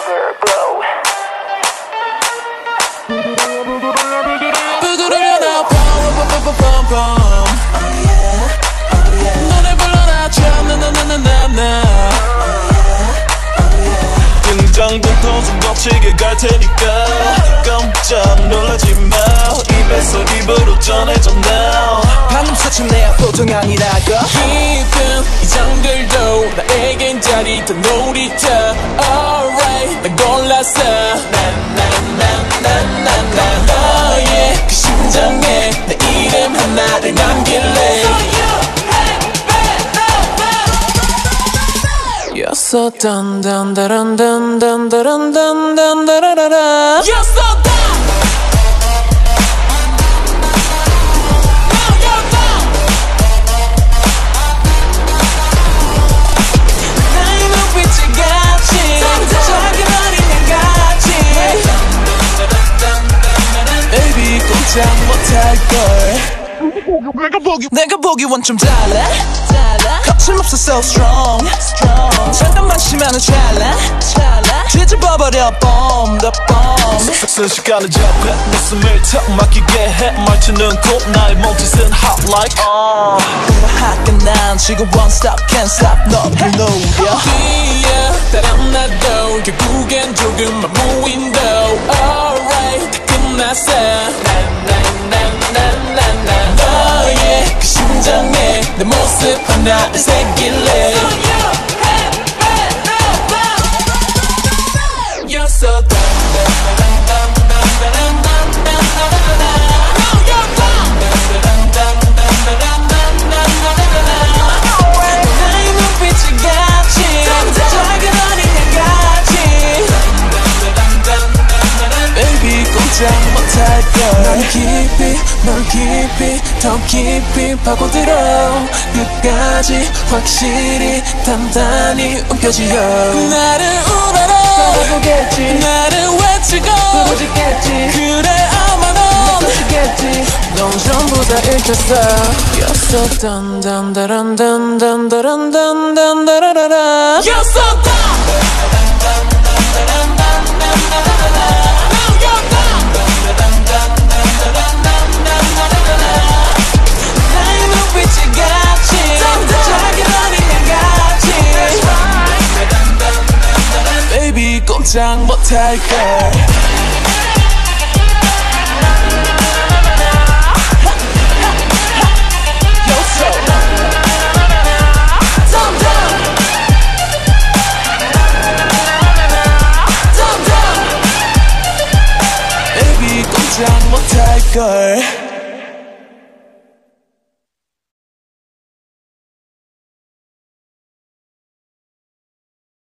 Everglow. 너네 불러놔줘 나나나나나 등장부터 좀 거치게 갈 테니까 깜짝 놀라지 마. 입에서 입으로 전해져 now. 방금 사춘 내 보통 아니라고. 깊은 이 정글도 나에겐 짜릿한 놀이터. Alright 난 골랐어. 너의 그 심장에 내 이름 하나를 남길래. You're so dun dun dun dun dun dun dun dun dun dun. You're so dun. Now you're dun. 나의 눈빛이 같이 작은 어린애 같이. Baby 꼼짝 못할걸. 내가 보기엔 좀 달라. 거침없어 so strong. 잠깐만 쉬면은 찰나. 뒤집어버려 bomb the bomb. 순식간에 접해 웃음을 턱 막히게 해. 말투는 곧 나의 몸짓은 hot like 음악학교 난 지금 one stop can't stop 너 불러오려. 어디야 다른 나도 결국엔 조금만 무인도. Alright 다 끝났어. 너의 그 심장에 내 모습 하나를 새길래. You're so dumb. 나의 눈빛이 같이 작은 어린애 같이. Baby 꼼짝 못할걸. 널 깊이 더 깊이 파고들어. 끝까지 확실히 단단히 움켜쥐어. 나를 울어라. 보겠지. 나를 외치고 보지겠지. 그래 아마 넌 보지겠지. 넌 전부 다 읽혔어. You're so dun dun dun dun dun dun dun dun dun. You're so dun. Now you're done. 나의 눈빛이 같이 작은 어린애 같이. Baby 꼼짝 못할걸. Baby 꼼짝 못할걸.